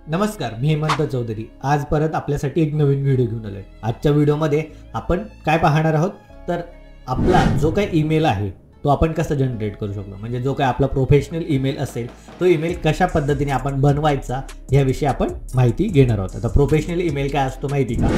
नमस्कार, मी हेमंत चौधरी. आज परत आपल्यासाठी एक नवीन व्हिडिओ घेऊन आलोय. आजच्या व्हिडिओमध्ये आपण काय पाहणार आहोत तर आपला जो काही ईमेल आहे तो आपण कसा जनरेट करू शकतो, म्हणजे जो काही आपला प्रोफेशनल ईमेल असेल तो ईमेल कशा पद्धतीने आपण बनवायचा याविषयी आपण माहिती घेणार आहोत. आता प्रोफेशनल ईमेल काय असतो माहिती का?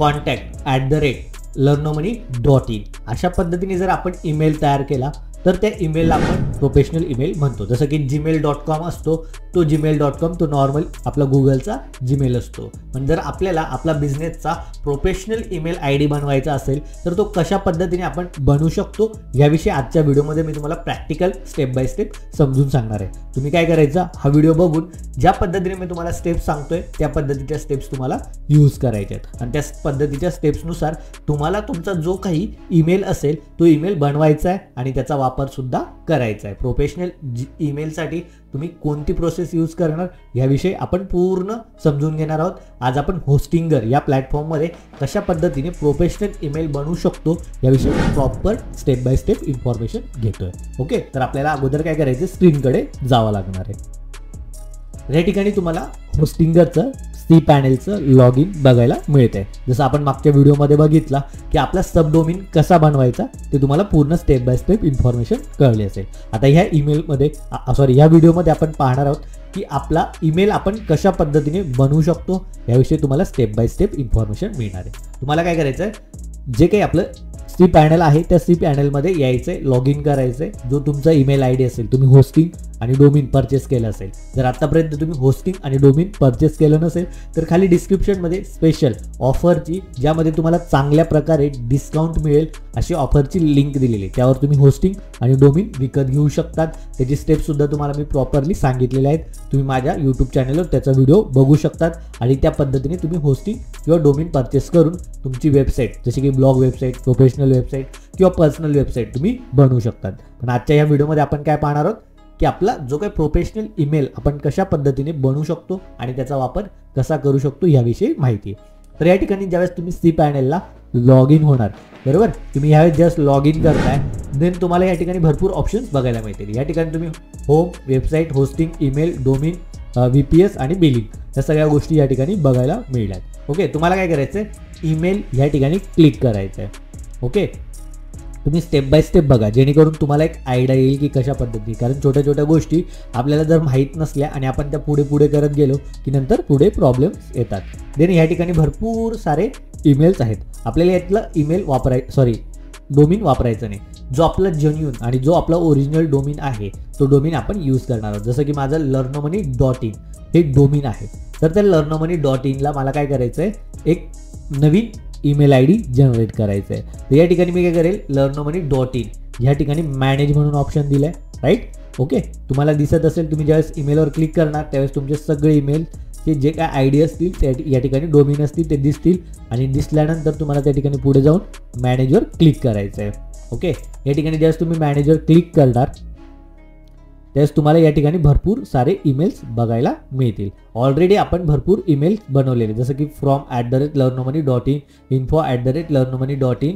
contact@learnomoney.in अशा पद्धतीने जर आपण ईमेल तयार केला तर त्या ईमेलला आपण प्रोफेशनल ईमेल म्हणतो. जसं की gmail.com असतो, तो gmail.com तो नॉर्मल आपला गुगलचा जीमेल असतो. पण जर आपल्याला आपला बिझनेसचा प्रोफेशनल ईमेल ID बनवायचा असेल तर तो कशा पद्धतीने आपण बनवू शकतो याविषयी आजच्या व्हिडिओमध्ये मी तुम्हाला प्रॅक्टिकल स्टेप बाय स्टेप समजून सांगणार आहे. तुम्ही काय करायचं, हा व्हिडिओ बघून ज्या पद्धतीने मी तुम्हाला स्टेप्स सांगतोय त्या पद्धतीच्या स्टेप्स तुम्हाला यूज करायच्या आहेत आणि त्या पद्धतीच्या स्टेप्सनुसार तुम्हाला तुमचा जो काही ईमेल असेल तो ईमेल बनवायचा आहे आणि त्याचा वापर सुद्धा करायचा आहे. प्रोफेशनल ईमेलसाठी तुम्ही कोणती प्रोसेस यूज करणार याविषयी आपण पूर्ण समजून घेणार आहोत. आज आपण होस्टिंगर या प्लॅटफॉर्ममध्ये कशा पद्धतीने प्रोफेशनल ईमेल बनवू शकतो याविषयी proper step by step information घेतोय. ओके, तर आपल्याला अगोदर काय करायचं, स्क्रीनकडे जावं लागणार आहे. या ठिकाणी तुम्हाला होस्टिंगरचं cPanelचं लॉग इन बघायला मिळते. जसं आपण मागच्या व्हिडिओमध्ये बघितला की आपला सबडोमेन कसा बनवायचा ते तुम्हाला पूर्ण स्टेप बाय स्टेप इन्फॉर्मेशन कळली असेल. आता ह्या ईमेलमध्ये ह्या व्हिडिओमध्ये आपण पाहणार आहोत की आपला ईमेल आपण कशा पद्धतीने बनवू शकतो याविषयी तुम्हाला स्टेप बाय स्टेप इन्फॉर्मेशन मिळणार आहे. तुम्हाला काय करायचं आहे, जे काही आपलं cPanel आहे त्या cPanelमध्ये यायचं आहे, लॉग इन करायचं आहे. जो तुमचा ईमेल ID असेल, तुम्ही होस्टिंग आणि डोमेन परचेस केलं असेल, जर आतापर्यंत तुम्ही होस्टिंग आणि डोमेन परचेस केलं नसेल तर खाली डिस्क्रिप्शनमध्ये स्पेशल ऑफरची, ज्यामध्ये तुम्हाला चांगल्या प्रकारे डिस्काउंट मिळेल अशी ऑफरची लिंक दिलेली आहे. त्यावर तुम्ही होस्टिंग आणि डोमेन विकत घेऊ शकतात. त्याची स्टेपसुद्धा तुम्हाला मी प्रॉपरली सांगितलेल्या आहेत. तुम्ही माझ्या यूट्यूब चॅनलवर त्याचा व्हिडिओ बघू शकतात आणि त्या पद्धतीने तुम्ही होस्टिंग किंवा डोमेन परचेस करून तुमची वेबसाईट, जसे की ब्लॉग वेबसाईट, प्रोफेशनल वेबसाईट किंवा पर्सनल वेबसाईट तुम्ही बनवू शकतात. पण आजच्या या व्हिडिओमध्ये आपण काय पाहणार आहोत की आपला जो काही प्रोफेशनल ईमेल आपण कशा पद्धतीने बनवू शकतो आणि त्याचा वापर कसा करू शकतो याविषयी माहिती. तर या ठिकाणी ज्यावेळेस तुम्ही cPanelला लॉग इन होणार, बरोबर, तुम्ही यावेळेस जस्ट लॉग इन करताय, देन तुम्हाला या ठिकाणी भरपूर ऑप्शन्स बघायला मिळतील. या ठिकाणी तुम्ही home, website, hosting, email, domain, VPS आणि बिलिंग या सगळ्या गोष्टी या ठिकाणी बघायला मिळतात. ओके, तुम्हाला काय करायचं आहे, ईमेल या ठिकाणी क्लिक करायचं आहे. ओके, तुम्ही स्टेप बाय स्टेप बघा जेणेकरून तुम्हाला एक आयडिया येईल की कशा पद्धतीने, कारण छोट्या छोट्या गोष्टी आपल्याला जर माहीत नसल्या आणि आपण त्या पुढे पुढे करत गेलो की नंतर पुढे प्रॉब्लेम्स येतात. देन या ठिकाणी भरपूर सारे ईमेल्स आहेत. आपल्याला यातलं ईमेल डोमेन वापरायचं नाही. जो आपला जेन्युइन आणि जो आपला ओरिजिनल डोमेन आहे तो डोमेन आपण यूज करणार आहोत. जसं की माझं learnomoney.in हे डोमेन आहे, तर त्या learnomoney.in ला मला काय करायचं आहे, एक नवीन ईमेल ID जनरेट करायचं आहे. तर या ठिकाणी मी काय करेल, learnomoney.in या ठिकाणी मॅनेज म्हणून ऑप्शन दिलं आहे, राईट. ओके, तुम्हाला दिसत असेल, तुम्ही ज्यावेळेस ईमेलवर क्लिक करणार त्यावेळेस तुमचे सगळे ईमेल ते जे काय ID असतील त्या या ठिकाणी डोमेन असतील ते दिसतील आणि दिसल्यानंतर तुम्हाला त्या ठिकाणी पुढे जाऊन मॅनेजवर क्लिक करायचं आहे. ओके, या ठिकाणी ज्यावेळेस तुम्ही मॅनेजवर क्लिक करणार त्यावेळेस तुम्हाला या ठिकाणी भरपूर सारे ईमेल्स बघायला मिळतील. ऑलरेडी आपण भरपूर ईमेल्स बनवलेले, जसं की from@learnomoney.in, info@learnomoney.in,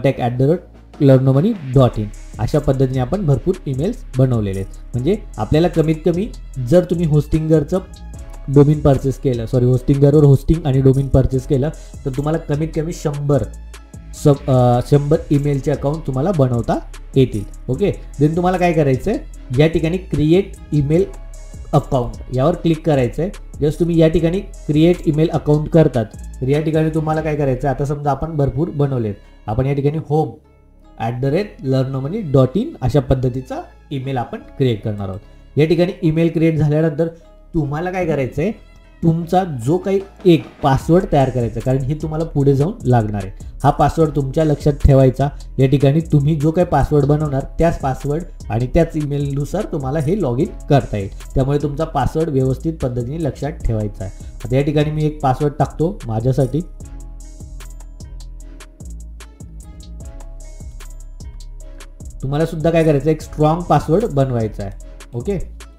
contact@learnomoney.in अशा पद्धतीने आपण भरपूर ईमेल्स बनवलेले आहेत. म्हणजे आपल्याला कमीत कमी जर तुम्ही होस्टिंगरचं डोमेन परचेस केलं, होस्टिंगरवर होस्टिंग आणि डोमेन परचेस केलं तर तुम्हाला कमीत कमी 100 ईमेलचे अकाउंट तुम्हाला बनवता येतील. ओके, देन तुम्हाला काय करायचं आहे, या ठिकाणी क्रिएट ईमेल अकाउंट यावर क्लिक करायचं आहे. जस्ट तुम्ही या ठिकाणी क्रिएट ईमेल अकाउंट करतात तर या ठिकाणी तुम्हाला काय करायचं आहे, आता समजा आपण भरपूर बनवलेत, आपण या ठिकाणी home@learnomoney.in अशा पद्धतीचा ईमेल आपण क्रिएट करणार आहोत. या ठिकाणी ईमेल क्रिएट झाल्यानंतर तुम्हाला काय करायचं आहे, तुमचा जो काही एक पासवर्ड तयार करायचा, कारण हे तुम्हाला पुढे जाऊन लागणार आहे. हा पासवर्ड तुमच्या लक्षात ठेवायचा. या ठिकाणी तुम्ही जो काही पासवर्ड बनवणार त्याच पासवर्ड आणि त्याच ईमेलनुसार तुम्हाला हे लॉग इन करता येईल. त्यामुळे तुमचा पासवर्ड व्यवस्थित पद्धतीने लक्षात ठेवायचा आहे. आता या ठिकाणी मी एक पासवर्ड टाकतो माझ्यासाठी. तुम्हाला सुद्धा काय करायचं, एक स्ट्रॉंग पासवर्ड बनवायचा आहे. ओके,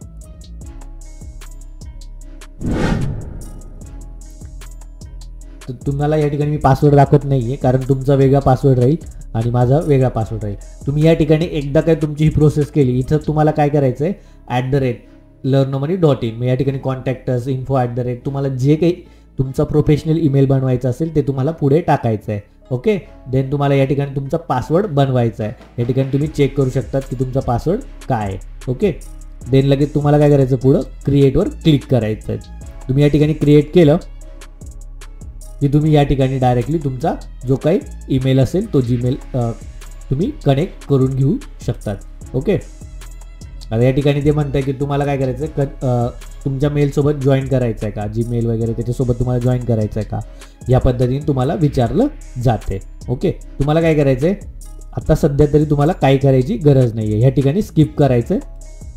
तर तुम्हाला या ठिकाणी मी पासवर्ड दाखवत नाही आहे, कारण तुमचा वेगळा पासवर्ड राहील आणि माझा वेगळा पासवर्ड राहील. तुम्ही या ठिकाणी एकदा काय तुमची ही प्रोसेस केली, इथं तुम्हाला काय करायचं आहे, learnomani.in. मग या ठिकाणी कॉन्टॅक्टस info@, तुम्हाला जे काही तुमचा प्रोफेशनल ईमेल बनवायचा असेल ते तुम्हाला पुढे टाकायचं आहे. ओके, देन तुम्हाला या ठिकाणी तुमचा पासवर्ड बनवायचा आहे. या ठिकाणी तुम्ही चेक करू शकतात की तुमचा पासवर्ड काय आहे. ओके, देन लगेच तुम्हाला काय करायचं, पुढं क्रिएटवर क्लिक करायचं आहे. तुम्ही या ठिकाणी क्रिएट केलं की तुम्ही या ठिकाणी डायरेक्टली तुमचा जो काही ईमेल असेल तो जीमेल तुम्ही कनेक्ट करून घेऊ शकतात. ओके, आता या ठिकाणी ते म्हणतं आहे की तुम्हाला काय करायचं आहे, तुमच्या मेलसोबत जॉईन करायचं आहे का, जीमेल वगैरे त्याच्यासोबत तुम्हाला जॉईन करायचं आहे का, या पद्धतीने तुम्हाला विचारलं जाते. ओके, तुम्हाला काय करायचं आहे, आता सध्या तरी तुम्हाला काही करायची गरज नाही आहे. ह्या ठिकाणी स्किप करायचं आहे.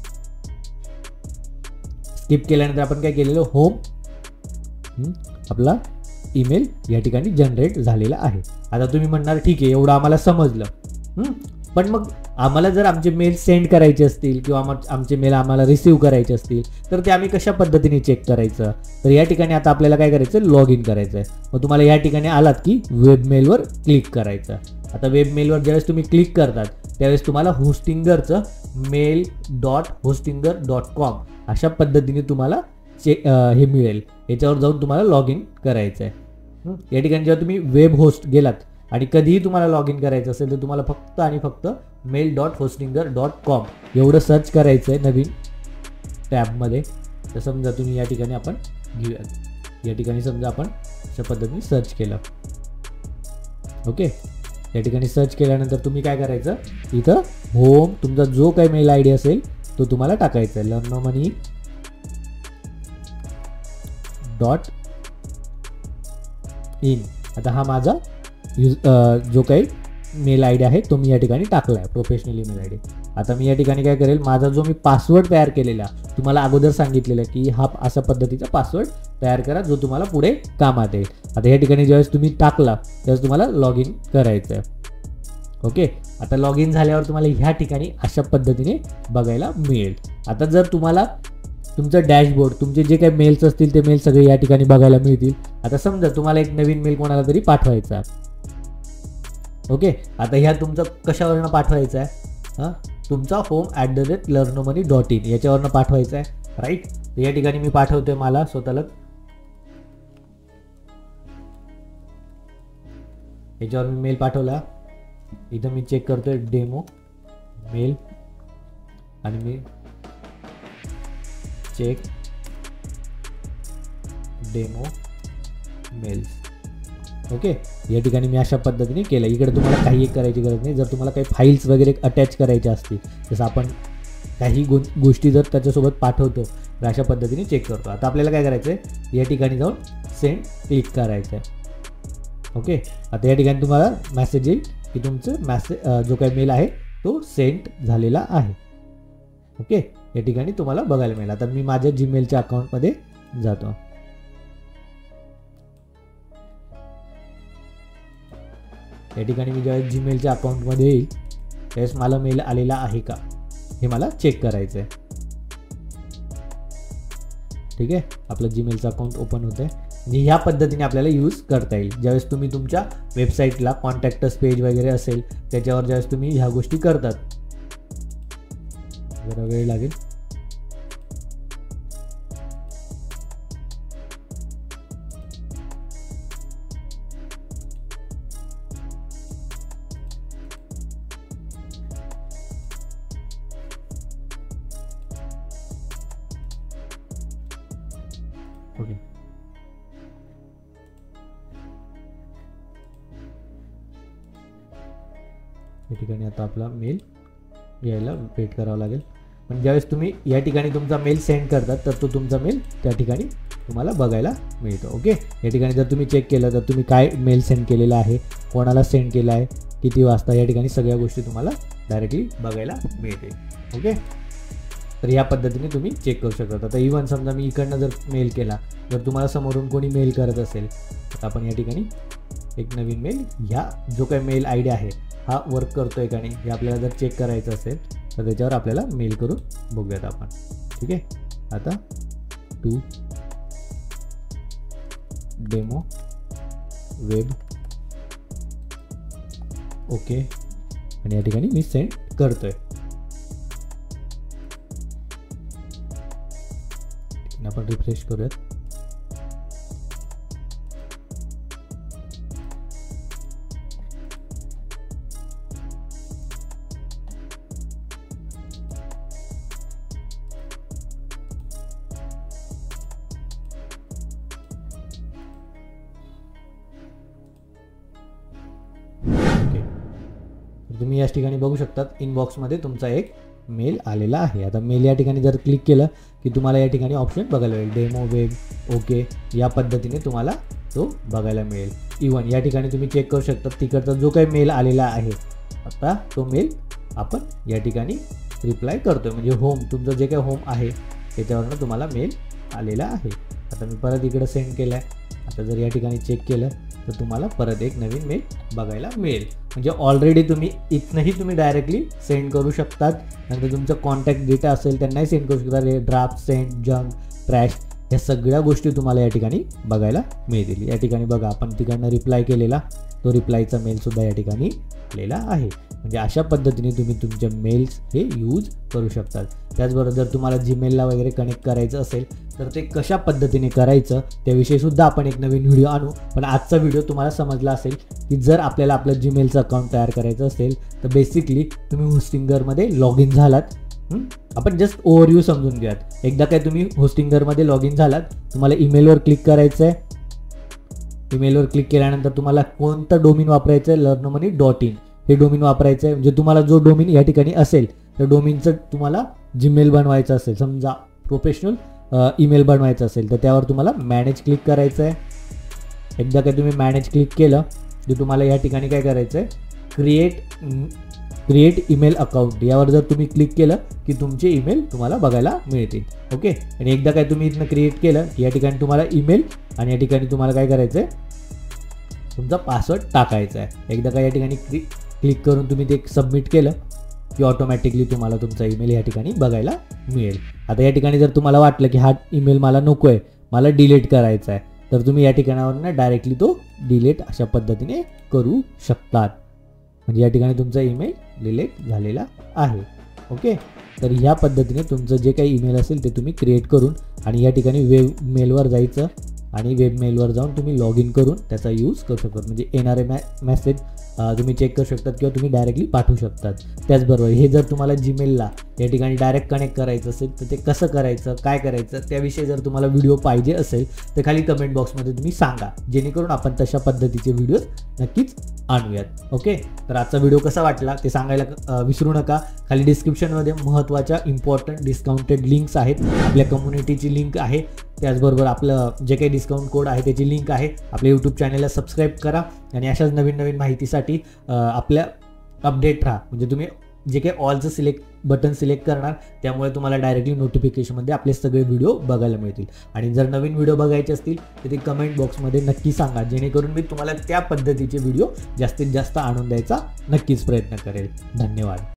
स्किप केल्यानंतर आपण काय केलेलं, होम, आपला ईमेल या ठिकाणी जनरेट झालेला आहे. आता तुम्ही म्हणणार ठीक आहे, एवढं आम्हाला समजलं, पण मग आम्हाला जर आमचे मेल सेंड करायचे असतील किंवा आमचे मेल आम्हाला रिसीव्ह करायचे असतील तर ते आम्ही कशा पद्धतीने चेक करायचं. तर या ठिकाणी आता आपल्याला काय करायचं, लॉग इन करायचं आहे. मग तुम्हाला या ठिकाणी आलात की वेब मेलवर क्लिक करायचं. आता वेब मेलवर ज्यावेळेस तुम्ही क्लिक करतात त्यावेळेस तुम्हाला होस्टिंगरचं mail.hostinger.com अशा पद्धतीने तुम्हाला हे मिळेल. याच्यावर जाऊन तुम्हाला लॉग इन करायचं आहे. या ठिकाणी जेव्हा तुम्ही वेब होस्ट गेलात आणि कधीही तुम्हाला लॉग इन करायचं असेल तर तुम्हाला फक्त आणि फक्त mail.hostinger.com एवढं सर्च करायचं आहे नवीन टॅबमध्ये. तर समजा तुम्ही या ठिकाणी आपण घेऊयात, या ठिकाणी समजा आपण अशा पद्धतीने सर्च केलं. ओके, या ठिकाणी सर्च केल्यानंतर तुम्ही काय करायचं, इथं होम तुमचा जो काही मेल आय डी असेल तो तुम्हाला टाकायचा आहे. learnomani.in. आता हा माझा जो काही मेल आय डी आहे तो मी या ठिकाणी टाकला आहे, प्रोफेशनल ईमेल आय डी. आता मी या ठिकाणी काय करेल, माझा जो मी पासवर्ड तयार केलेला तुम्हाला अगोदर सांगितलेलं की हा अशा पद्धतीचा पासवर्ड तयार करा जो तुम्हाला पुढे कामात येईल. आता या ठिकाणी ज्यावेळेस तुम्ही टाकला त्यावेळेस तुम्हाला लॉग इन करायचं आहे. ओके, आता लॉग इन झाल्यावर तुम्हाला ह्या ठिकाणी अशा पद्धतीने बघायला मिळेल. आता जर तुम्हाला तुमचं डॅशबोर्ड, तुमचे जे काही मेल्स असतील ते मेल सगळे या ठिकाणी बघायला मिळतील. आता समजा तुम्हाला एक नवीन मेल कोणाला तरी पाठवायचा. ओके, आता ह्या तुमचं कशावरनं पाठवायचं आहे, तुमचा home@learnomani.in याच्यावरनं पाठवायचं आहे, राईट. तर या ठिकाणी मी पाठवतोय मला स्वतःला, याच्यावर मी मेल पाठवला. इथं मी चेक करतोय डेमो मेल आणि मी चेक डेमो मेल्स. ओके, या ठिकाणी मी अशा पद्धतीने केलं. इकडे तुम्हाला काही एक करायची गरज नाही. जर तुम्हाला काही फाईल्स वगैरे अटॅच करायच्या असतील, जसं आपण काही गोष्टी जर त्याच्यासोबत पाठवतो तर अशा पद्धतीने चेक करतो. आता आपल्याला काय करायचं आहे, या ठिकाणी जाऊन सेंड क्लिक करायचं आहे. ओके, आता या ठिकाणी तुम्हाला मेसेज येईल की तुमचं जो काही मेल आहे तो सेंड झालेला आहे. ओके, या ठिकाणी तुम्हाला बघायला मिळेल. आता मी माझ्या जीमेलच्या अकाउंटमध्ये जातो. या ठिकाणी मी ज्यावेळेस जीमेलच्या अकाउंटमध्ये येईल त्यावेळेस मला मेल आलेला आहे का हे मला चेक करायचं आहे. ठीक आहे, आपलं जीमेलचं अकाउंट ओपन होतं आहे. म्हणजे ह्या पद्धतीने आपल्याला यूज करता येईल. ज्यावेळेस तुम्ही तुमच्या वेबसाईटला कॉन्टॅक्टस पेज वगैरे असेल त्याच्यावर ज्यावेळेस तुम्ही ह्या गोष्टी करतात. जरा वेळ लागेल. ओके, या ठिकाणी आता आपला मेल यायला वेट करावं लागेल. पण ज्यावेळेस तुम्ही या ठिकाणी तुमचा मेल सेंड करतात तर तो तुमचा मेल त्या ठिकाणी तुम्हाला बघायला मिळतो. ओके, या ठिकाणी जर तुम्ही चेक केलं तर तुम्ही काय मेल सेंड केलेला आहे, कोणाला सेंड केला आहे, किती वाजता, या ठिकाणी सगळ्या गोष्टी तुम्हाला डायरेक्टली बघायला मिळते. ओके, तर या पद्धतीने तुम्ही चेक करू शकता. आता इव्हन समजा मी इकडनं जर मेल केला, जर तुम्हाला समोरून कोणी मेल करत असेल तर आपण या ठिकाणी एक नवीन मेल, ह्या जो काही मेल आय डी आहे हा वर्क करतोय का नाही हे आपल्याला जर चेक करायचं असेल तर त्याच्यावर आपल्याला मेल करून बघूयात आपण. ठीक आहे, आता टू डेमो वेब. ओके, आणि या ठिकाणी मी सेंड करतोय. आपण रिफ्रेश करूयात. तुम्ही या ठिकाणी बघू शकतात इनबॉक्समध्ये तुमचा एक मेल आलेला आहे. आता मेल या ठिकाणी जर क्लिक केलं की तुम्हाला या ठिकाणी ऑप्शन बघायला मिळेल, डेमो वेब ओके, या पद्धतीने तुम्हाला तो बघायला मिळेल. इवन या ठिकाणी तुम्ही चेक करू शकता तिकडचा जो काही मेल आलेला आहे, आता तो मेल आपण या ठिकाणी रिप्लाय करतोय. म्हणजे होम, तुमचं जे काही होम आहे त्याच्यावरनं तुम्हाला मेल आलेला आहे. आता मी परत इकडं सेंड केलं आहे. आता जर या ठिकाणी चेक केलं तर तुम्हाला परत एक नवीन मेल बघायला मिळेल. म्हणजे ऑलरेडी तुम्ही इथनंही तुम्ही डायरेक्टली सेंड करू शकतात. नंतर तुमचा कॉन्टॅक्ट डेटा असेल त्यांनाही सेंड करू शकता. ड्राफ्ट, सेंड, जंक, ट्रॅश, ह्या सगळ्या गोष्टी तुम्हाला या ठिकाणी बघायला मिळतील. या ठिकाणी बघा आपण तिकडनं रिप्लाय केलेला तो रिप्लायचा मेलसुद्धा या ठिकाणी आलेला आहे. म्हणजे अशा पद्धतीने तुम्ही तुमचे मेल्स हे यूज करू शकतात. त्याचबरोबर जर तुम्हाला जीमेलला वगैरे कनेक्ट करायचं असेल तर ते कशा पद्धतीने करायचं त्याविषयी सुद्धा आपण एक नवीन व्हिडिओ आणू. पण आजचा व्हिडिओ तुम्हाला समजला असेल की जर आपल्याला आपलं जीमेलचं अकाउंट तयार करायचं असेल तर बेसिकली तुम्ही होस्टिंगरमध्ये लॉग इन झालात. आपण जस्ट ओव्हरव्ह्यू समजून घ्यात. एकदा काय तुम्ही होस्टिंगरमध्ये लॉग इन झालात, तुम्हाला ईमेलवर क्लिक करायचं आहे. ईमेलवर क्लिक केल्यानंतर तुम्हाला कोणतं डोमेन वापरायचं आहे, learnomony.in हे डोमेन वापरायचं आहे. म्हणजे तुम्हाला जो डोमेन या ठिकाणी असेल त्या डोमेनचं तुम्हाला जीमेल बनवायचं असेल, समजा प्रोफेशनल ईमेल बनवायचं असेल तर त्यावर तुम्हाला मॅनेज क्लिक करायचं आहे. एकदा काय तुम्ही मॅनेज क्लिक केलं की तुम्हाला या ठिकाणी काय करायचं आहे, क्रिएट ईमेल अकाउंट यावर जर तुम्ही क्लिक केलं की तुमचे ईमेल तुम्हाला बघायला मिळतील. ओके, आणि एकदा काय तुम्ही इथनं क्रिएट केलं की या ठिकाणी तुम्हाला ईमेल आणि या ठिकाणी तुम्हाला काय करायचं आहे, तुमचा पासवर्ड टाकायचा आहे. एकदा काय या ठिकाणी क्लिक करून तुम्ही ते सबमिट केलं की ऑटोमॅटिकली तुम्हाला तुमचा ईमेल या ठिकाणी बघायला मिळेल. आता या ठिकाणी जर तुम्हाला वाटलं की हा ईमेल मला नको आहे, मला डिलीट करायचा आहे, तर तुम्ही या ठिकाणावरून डायरेक्टली तो डिलीट अशा पद्धतीने करू शकतात. म्हणजे या ठिकाणी तुमचा ईमेल डिलीट झालेला आहे. ओके, तर ह्या पद्धतीने तुमचं जे काही ईमेल असेल ते तुम्ही क्रिएट करून आणि या ठिकाणी वेब मेलवर जायचं आणि वेब मेलवर जाऊन तुम्ही लॉग इन करून त्याचा यूज करू शकता. म्हणजे येणारे मेसेज तुम्ही चेक करू शकतात किंवा तुम्ही डायरेक्टली पाठवू शकतात. त्याचबरोबर हे जर तुम्हाला जीमेलला या ठिकाणी डायरेक्ट कनेक्ट करायचं असेल तर ते कसं करायचं, काय करायचं त्याविषयी जर तुम्हाला व्हिडिओ पाहिजे असेल तर खाली कमेंट बॉक्समध्ये तुम्ही सांगा, जेणेकरून आपण तशा पद्धतीचे व्हिडिओ नक्कीच आणूयात. ओके, तर आजचा व्हिडिओ कसा वाटला ते सांगायला विसरू नका. खाली डिस्क्रिप्शनमध्ये महत्त्वाच्या इम्पॉर्टंट डिस्काउंटेड लिंक्स आहेत. आपल्या कम्युनिटीची लिंक आहे, त्याचबरोबर आपलं जे काही डिस्काउंट कोड आहे त्याची लिंक आहे. आपल्या यूट्यूब चॅनलला सबस्क्राईब करा आणि अशाच नवीन नवीन माहितीसाठी आपल्या अपडेट राहा. म्हणजे तुम्ही जे काही ऑलचं बटन सिलेक्ट करणार त्यामुळे तुम्हाला डायरेक्टली नोटिफिकेशनमध्ये आपले सगळे व्हिडिओ बघायला मिळतील. आणि जर नवीन व्हिडिओ बघायचे असतील तर ते कमेंट बॉक्समध्ये नक्की सांगा, जेणेकरून मी तुम्हाला त्या पद्धतीचे व्हिडिओ जास्तीत जास्त आणून द्यायचा नक्कीच प्रयत्न करेल. धन्यवाद.